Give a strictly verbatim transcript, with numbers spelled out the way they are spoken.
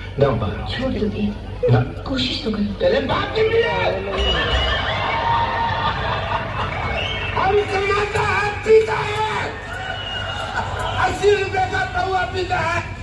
ना बात छोड़ दोगे ना, कोशिश तो करो। तेरे बाप की भी है। हम कमाता है पीता है, अस्सी रुपए का पौवा पीता है।